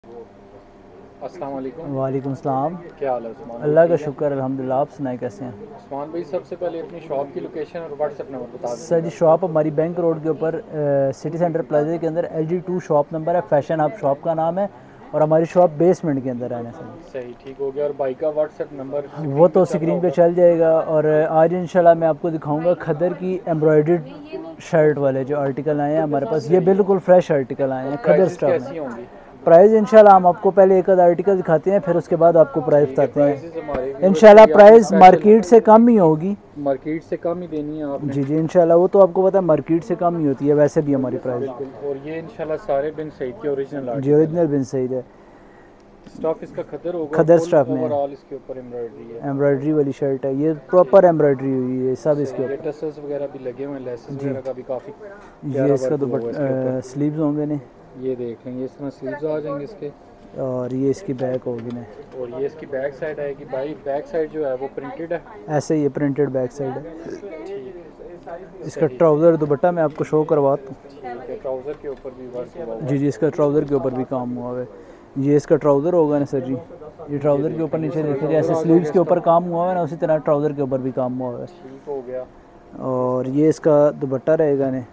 अस्सलाम वालेकुम। वालेकुम सलाम। क्या हाल है उस्मान? अल्लाह का शुक्र अल्हम्दुलिल्लाह। आप सुनाए कैसे हैं? उस्मान भाई, सबसे पहले अपनी शॉप की लोकेशन और व्हाट्सएप नंबर बता सर जी, दीजिएगा। शॉप हमारी बैंक रोड के ऊपर सिटी सेंटर प्लाजा के अंदर LG2 शॉप नंबर है। फैशन हब शॉप का नाम है और हमारी शॉप बेसमेंट के अंदर है सर। सही, ठीक हो गया। और भाई का व्हाट्सएप नंबर वो स्क्रीन पे तो चल रहा स्क्रीन पे होगा। चल जाएगा। और आज इंशाल्लाह मैं आपको दिखाऊंगा खदर की एम्ब्रॉयडर्ड शर्ट वाले जो आर्टिकल आए हैं हमारे पास। ये बिल्कुल फ्रेश आर्टिकल आए हैं खदर प्राइसेस स्टॉक कैसी में। होंगी? प्राइस इंशाल्लाह हम आपको पहले एक आध आर्टिकल दिखाते हैं, फिर उसके बाद आपको प्राइस ठीक है, बताते प्राइसेस हैं। हमारे व्यूअर्स के इंशाल्लाह लिए आपने प्राइस मार्केट से कम ही होगी। मार्केट से कम ही देनी है आपने। जी जी, इंशाल्लाह वो तो आपको पता है मार्केट से कम ही होती है वैसे भी हमारी प्राइस। बिल्कुल। और ये इंशाल्लाह सारे बिन सईद के ओरिजिनल जी, आर्टिकल ओरिजिनल है। बिन सही है। स्टफ इसका खदर होगा और खदर फुल स्टफ में ओवरऑल इसके ऊपर एम्ब्रॉयडरी है। एम्ब्रॉयडरी वाली शर्ट है, ये प्रॉपर एम्ब्रॉयडरी हुई है सब इसके सही, ये ऊपर। टसल्स वगैरह भी लगे हुए हैं, लेसेस जी, वगैरह का भी काफ़ी ये प्यारा इसका वर्क हुआ हुआ है इसके ऊपर। स्लीव्स होंगे ने। ये देख लेंगे, इस तरह स्लीव्स आ जाएंगे इसके। और ये इसकी बैक होगी ने। और ये इसकी बैक साइड आएगी भाई। बैक साइड जो है वो प्रिंटेड है। ऐसे ही प्रिंटेड बैक साइड है। ठीक, इसका सही। ट्राउज़र दुपट्टा मैं आपको शो करवाता हूँ। ठीक है, ट्राउज़र के ऊपर भी वर्क हुआ हुआ जी जी, इसका ट्राउज़र के ऊपर भी काम हुआ है। ये इसका ट्राउज़र होगा ना सर जी। ये ट्राउज़र के ऊपर नीचे देखिए जैसे स्लीव्स के ऊपर काम हुआ है ना, उसी तरह ट्राउज़र के ऊपर भी काम हुआ है। ठीक हो गया। और ये इसका दुपट्टा रहेगा ने।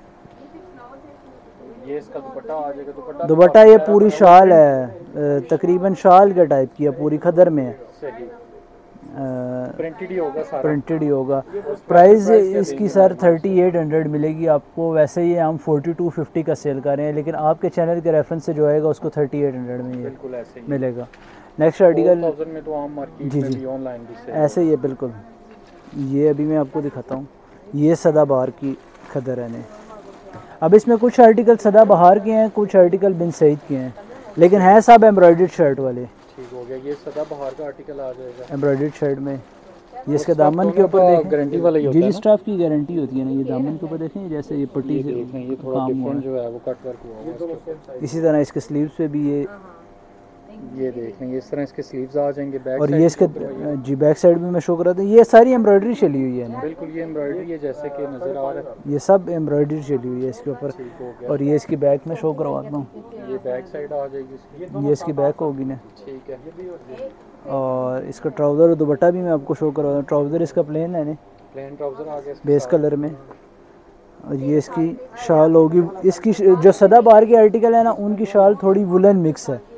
ये इसका दुपट्टा आ जाएगा। दुपट्टा भी दुपट्टा काफी ये प्यारा पूरी बना हुआ शाल है, तकरीबन शाल के टाइप की है, पूरी खदर में है। सही, प्रिंटेड ही होगा सारा। प्रिंटेड ही होगा। प्राइस प्राइस क्या इसकी देंगे सर हमारे? 3800 मिलेगी आपको। वैसे ही हम 4250 का सेल कर रहे हैं, लेकिन आपके चैनल के रेफरेंस से जो आएगा उसको 3800 में ये बिल्कुल ऐसे ही मिलेगा। नेक्स्ट आर्टिकल 4000 में तो आम मार्केट जी में जी भी ऑनलाइन भी सेल ऐसे ही है बिल्कुल। ये अभी मैं आपको दिखाता हूँ। ये सदाबहार की खदर है ने। अब इसमें कुछ आर्टिकल सदाबहार के हैं, कुछ आर्टिकल बिन सईद के हैं, लेकिन हैं सब एम्ब्रॉयडर्ड शर्ट वाले। ठीक हो गया। ये सदाबहार का आर्टिकल आ जाएगा। एम्ब्रॉयडर्ड शर्ट में ये इसके स्टफ दामन के दोनों ऊपर का देखें। गारंटी वाला ही होता जी है जी, ना? स्टाफ की गारंटी होती है ना। ये दामन के ऊपर देखें जैसे ये पट्टी ये से देख लें, ये थोड़ा काम हुआ डिफरेंट है। जो है वो कट वर्क हुआ हुआ है इसके ऊपर। इसी तरह इसके स्लीव्स पे भी ये देख लें, इस तरह इसके स्लीव्स आ जाएंगे। बैक और साइड ये भी इसके show करवाइएगा। जी बैक साइड में मैं शो करा था। ये सारी एम्ब्रॉयडरी चली हुई है ना। बिल्कुल, ये एम्ब्रॉयडरी है जैसे कि नज़र आ रहा है। ये सब एम्ब्रॉयडरी चली हुई है इसके ऊपर। ठीक हो गया। और ये इसकी बैक में शो करवाता हूँ। ये बैक साइड आ जाएगी इसकी। ये इसकी बैक होगी ना। ठीक है। और इसका ट्राउज़र और दुपट्टा भी मैं आपको शो करवाता हूँ। ट्राउज़र इसका प्लेन है ना, प्लेन ट्राउज़र आ गया इसके बेस साथ। कलर में। और ये इसकी शाल होगी। इसकी जो सदाबहार की आर्टिकल है ना, उनकी शाल थोड़ी वुलन मिक्स है,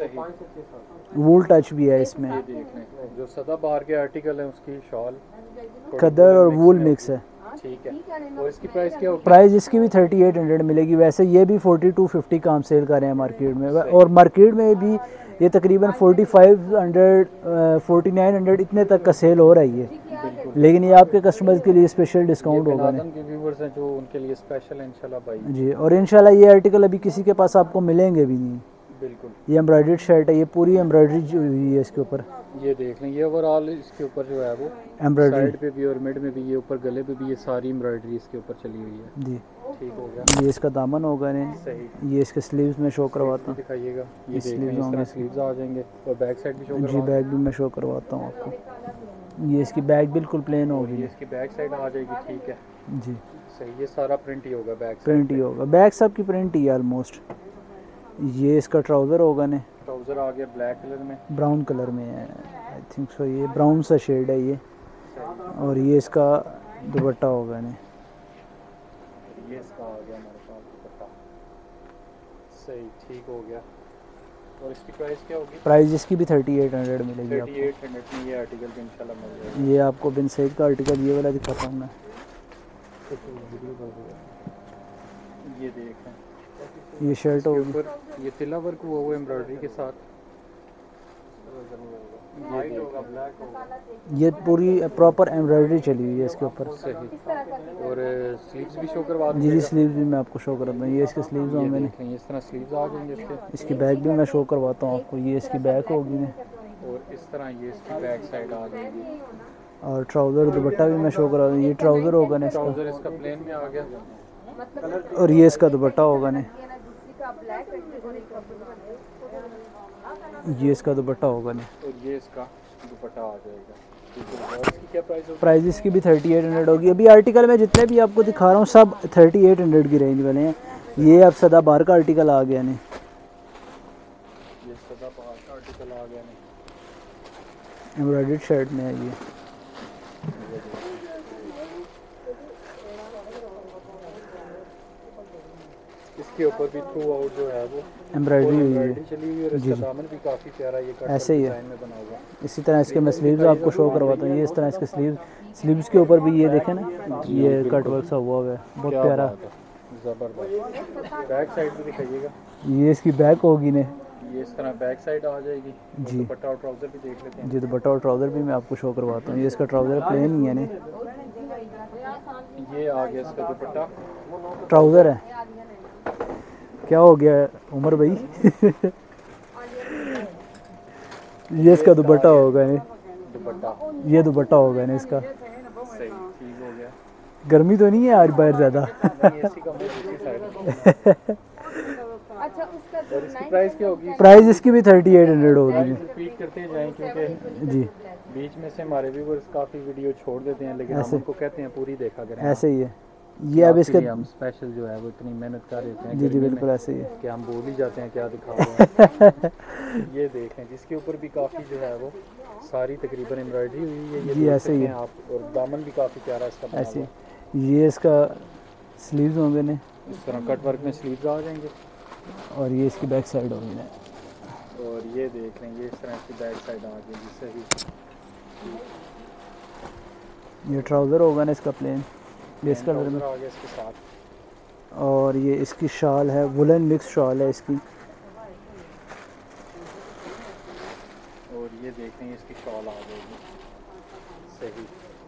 सही। वूल टच भी है इसमें। ये देख लें, जो सदाबहार के आर्टिकल है उसकी शॉल थोड़ी खदर और वूल में मिक्स होती है। ठीक है। और इसकी प्राइस क्या होगी? प्राइस इसकी भी 3800 मिलेगी। वैसे ये भी 4250 का हम सेल कर रहे हैं मार्केट में। और मार्केट में भी ये तकरीबन 4500 4900 इतने तक का सेल हो रही है। लेकिन ये आपके कस्टमर्स के लिए स्पेशल डिस्काउंट ये होगा बिनादम के व्यूवर्स हैं जो उनके लिए स्पेशल है इंशाल्लाह भाई। जी। और इंशाल्लाह ये आर्टिकल अभी किसी के पास आपको मिलेंगे भी नहीं। बिल्कुल। ये एम्ब्रॉयडर्ड शर्ट है, ये पूरी एम्ब्रॉयडरी हुई है इसके ऊपर। ये देख लें, ये ओवरऑल इसके ऊपर जो है वो एम्ब्रॉयडरी साइड पे भी और मिड में भी, ये ऊपर गले पे भी, ये सारी एम्ब्रॉयडरी इसके ऊपर चली हुई है। जी। ठीक हो गया। ये इसका दामन होगा ने। सही। ये इसके स्लीव्स में शो करवाता हूँ। दिखाइएगा। ये ये देख लें, sleeves इस तरह होंगे। स्लीव्स आ जाएंगे और बैक साइड भी शो जी, करवा बैग भी मैं शो करवाता हूँ आपको। ये इसकी बैग बिल्कुल प्लेन ये होगी। इसकी बैक साइड आ जाएगी। ठीक है। जी, सही, ये सारा प्रिंट ही होगा बैक साइड प्रिंट ही होगा। बैग सब की प्रिंट ही है ऑलमोस्ट। ये इसका ट्राउज़र होगा ने। ट्राउज़र आ गया ब्लैक कलर में। ब्राउन कलर में है आई थिंक सो। ये ब्राउन सा शेड है ये। सही। और ये इसका दुपट्टा होगा ने। ये इसका आ गया हमारे पास दुपट्टा। सही, ठीक हो गया। और इसकी प्राइस क्या होगी? प्राइस इसकी भी 3800 मिलेगी आपको। 3800 में ये आर्टिकल भी इंशाल्लाह मिल जाएगा। ये आपको बिन सईद का आर्टिकल ये वाला दिखाता हूँ मैं। ये देख लें, ये शर्ट इसके होगी। ऊपर ये तिला वर्क हुआ हुआ एम्ब्रॉयडरी के साथ। वाइट होगा, ब्लैक होगा। ये पूरी प्रॉपर एम्ब्रॉयडरी चली हुई है इसके ऊपर। सही। और स्लीव्स भी शो करवा जी जी, दीजिएगा। स्लीव्स भी मैं आपको शो करता हूँ। ये इसके स्लीव्स ये होंगे ने। देख लें, इस तरह स्लीव्स आ जाएंगे इसके। इसकी बैग भी मैं शो करवाता हूँ आपको। ये इसकी बैग होगी ने। और इस तरह ये इसकी बैक साइड आ जाएगी। और ट्राउज़र दुपट्टा भी मैं शो करा दूँ। ये ट्राउज़र होगा ना इसका। ट्राउज़र इसका प्लेन में आ गया। और ये इसका दुपट्टा होगा ने। ये इसका दुपट्टा होगा ने। और ये इसका दुपट्टा आ जाएगा। ठीक है। और इसकी क्या प्राइस होगी? प्राइस इसकी भी 3800 होगी। अभी आर्टिकल में जितने भी आपको दिखा रहा हूँ सब 3800 की रेंज वाले हैं। ये अब सदाबहार का आर्टिकल आ गया ने। ये सदाबहार का आर्टिकल आ गया नहीं। एम्ब्रॉयडर्ड शर्ट में है ये। इसके ऊपर भी थ्रू आउट जो है वो एम्ब्रॉयडरी हुई है। चली हुई और इसका दामन भी काफ़ी प्यारा ये कट ऐसे ही है। डिज़ाइन में बना हुआ है। इसी तरह इसके मैं स्लीव्स आपको शो करवाता हूँ। ये इस तरह इसके स्लीव्स के ऊपर भी ये देखें ना, ये कट वर्क सा हुआ है, बहुत प्यारा, ज़बरदस्त। बैक साइड भी दिखाइएगा। ये इसकी बैक होगी ने, ये इस तरह बैक साइड आ जाएगी जी। दुपट्टा और ट्राउज़र भी देख लेते हैं जी। दुपट्टा और ट्राउज़र भी मैं आपको शो करवाता हूँ। ये इसका ट्राउज़र प्लेन ही है ने, ये आ गया इसका दुपट्टा, ट्राउज़र है। क्या हो गया उमर भाई? ये इसका दुपट्टा होगा ने, दुपट्टा ये दुपट्टा होगा ने इसका। सही ठीक हो गया। गर्मी तो नहीं है आज बाहर ज़्यादा? नहीं, ऐसी कम दूसरी साइड। अच्छा उसका और इसकी प्राइस क्या होगी? प्राइस इसकी भी 3800 होगी। रिपीट करते जाएं क्योंकि जी बीच में से हमारे व्यूअर्स काफ़ी वीडियो छोड़ देते हैं, लेकिन हम उनको कहते हैं पूरी देखा करें। ऐसे ही है ये। अब इसके हम स्पेशल जो है वो इतनी मेहनत कर देते हैं जी जी बिल्कुल ऐसे ही है कि हम भूल ही जाते हैं क्या दिखा रहे हैं। ये देखें जिसके ऊपर भी काफ़ी जो है वो सारी तकरीबन एम्ब्रॉयडरी हुई है। ये जी देख ऐसे ही सकते है। हैं आप, और दामन भी काफ़ी प्यारा इसका बना ऐसे हुआ है। ही। ये इसका स्लीव्स होंगे ने, इस तरह कट वर्क में स्लीव्स आ जाएंगे, और ये इसकी बैक साइड होगी ने। और ये देख लें ये इस तरह की बैक साइड आ गई जिससे भी। ये ट्राउज़र होगा ना इसका प्लेन, ये इस कलर में, आ गया इसके साथ। और ये इसकी शाल है, वुलन मिक्स शाल है इसकी। और ये देख लें इसकी शॉल आ जाएगी। सही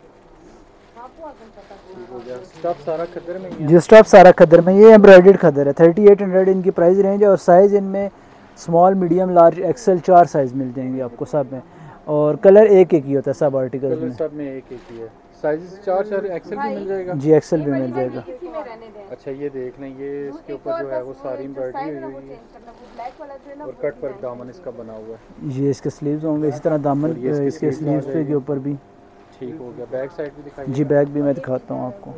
ठीक हो गया। स्टफ सारा खद्दर में ही है। जी स्टफ सारा खद्दर में, ये एम्ब्रॉयडर्ड खद्दर है। 3800 इनकी प्राइस रेंज है, और साइज़ इनमें small medium large XL 4 size मिल जाएंगे आपको सब में, और कलर एक एक ही होता है सब आर्टिकल्स कलर में। सब में एक ही है। साइज 4 एक्सेल भी मिल जाएगा। जी एक्सेल भी मिल जाएगा। अच्छा ये देख लें ये इसके ऊपर जो है वो सारी एम्ब्रॉयडरी हुई है और कट वर्क दामन इसका बना हुआ है। ये इसके स्लीव्स होंगे इसी तरह दामन और ये इसके स्लीव्स पे के ऊपर भी। ठीक हो गया। बैक साइड भी दिखाइए। जी बैक भी मैं दिखाता हूँ आपको।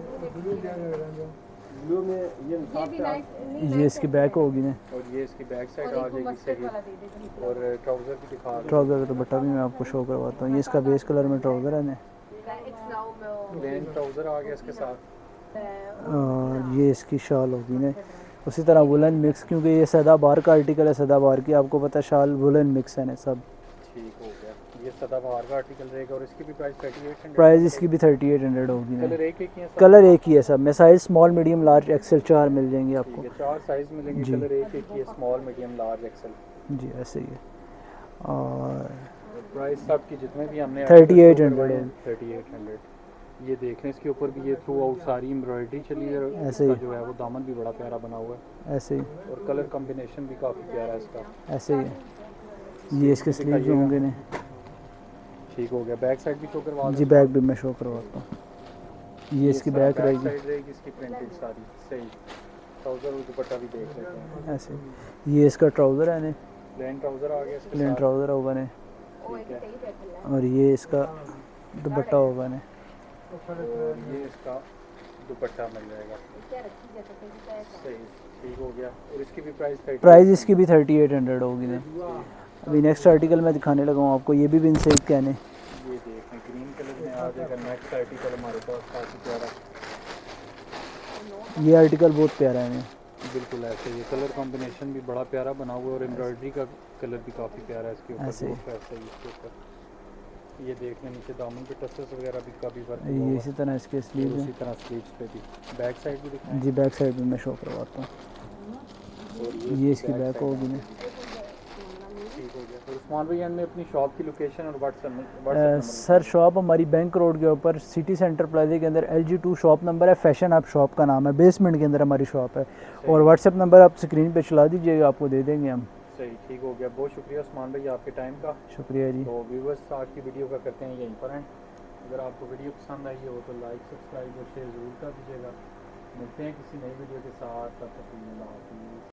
ये इसकी बैक होगी ना, और ये इसकी बैक साइड आ जाएगी सही। और ट्राउज़र भी दिखा रहे ट्राउज़र का दुपट्टा भी मैं आपको शो करवाता हूँ। ये इसका बेस कलर में ट्राउज़र है ना, प्लेन ट्राउज़र आ गया इसके साथ। और ये इसकी शाल होगी ना, उसी तरह वुलन मिक्स, क्योंकि ये सदाबहार का आर्टिकल है, सदाबहार की आपको पता है शाल वुलन मिक्स है ना सब। ठीक हो गया। ये सदाबहार का आर्टिकल रहेगा और इसकी भी प्राइस 3800। प्राइस इसकी भी 3800 होगी ना। कलर एक ही है सब? कलर एक ही है सब में, size small medium large XL 4 मिल जाएंगे आपको। ठीक है 4 साइज मिलेंगे। जी। कलर एक ही है, स्मॉल मीडियम लार्ज एक्सेल। जी ऐसे ही है। और प्राइस सब की जितने भी हमने 3800 है। 3800। ये देख लें इसके ऊपर भी ये थ्रू आउट सारी एम्ब्रॉयडरी चली है। ऐसे इसका ही। जो है वो दामन भी बड़ा प्यारा बना हुआ है ऐसे ही और कलर कॉम्बिनेशन भी काफ़ी प्यारा है इसका। ऐसे ही है। ये इसके स्लीव्स होंगे ने। ठीक हो गया। बैक साइड भी शो करवा जी बैक भी मैं शो करवाता हूँ। ये इसकी बैक रहेगी साइड रहेगी इसकी प्रिंटेड सारी। सही। ट्राउज़र और दुपट्टा भी देख लेते हैं। ऐसे। ये इसका ट्राउज़र है ने, प्लेन ट्राउज़र आ गया इसके प्लेन साथ। ट्राउज़र होगा ने, ठीक है। और ये इसका दुपट्टा होगा ने। और ये इसका दुपट्टा मिल जाएगा। सही ठीक हो गया। और इसकी भी प्राइस इसकी भी 3800 होगी ने। अभी नेक्स्ट आर्टिकल मैं दिखाने लगा हूँ आपको। ये भी बिन सेक कहने, ये देखें ग्रीन कलर में आ जाएगा। नेक्स्ट आर्टिकल हमारे पास काफ़ी प्यारा। ये आर्टिकल बहुत प्यारा है ने। बिल्कुल ऐसे ये कलर कॉम्बिनेशन भी बड़ा प्यारा बना हुआ है और एम्ब्रॉयडरी का कलर भी काफ़ी प्यारा है इसके ऊपर। ऐसे ही। ऐसे ही इसके ऊपर ये देख लें नीचे दामन पे टसेस वगैरह भी काफ़ी वर्क ये हुआ इसी तरह इसके स्लीव है। है। इसी तरह स्लीव्स पे भी। बैक साइड भी दिखाएं। जी बैक साइड भी मैं शो करवाता हूँ। और ये इसकी बैक होगी ने। ठीक हो गया। और उस्मान भाई ने अपनी शॉप की लोकेशन और व्हाट्सएप सर शॉप हमारी बैंक रोड के ऊपर सिटी सेंटर प्लाजा के अंदर LG2 शॉप नंबर है। फैशन हब शॉप का नाम है, बेसमेंट के अंदर हमारी शॉप है। और व्हाट्सएप नंबर आप स्क्रीन पे चला दीजिएगा, आपको दे देंगे हम। सही ठीक हो गया। बहुत शुक्रिया उस्मान भाई आपके टाइम का। शुक्रिया जी। तो व्यूवर्स आज की वीडियो का करते हैं यहीं पर हैं। अगर आपको वीडियो पसंद आई हो तो लाइक सब्सक्राइब और शेयर ज़रूर कर दीजिएगा। मिलते हैं किसी नई वीडियो के साथ। तब तक के लिए अल्लाह हाफ़िज़।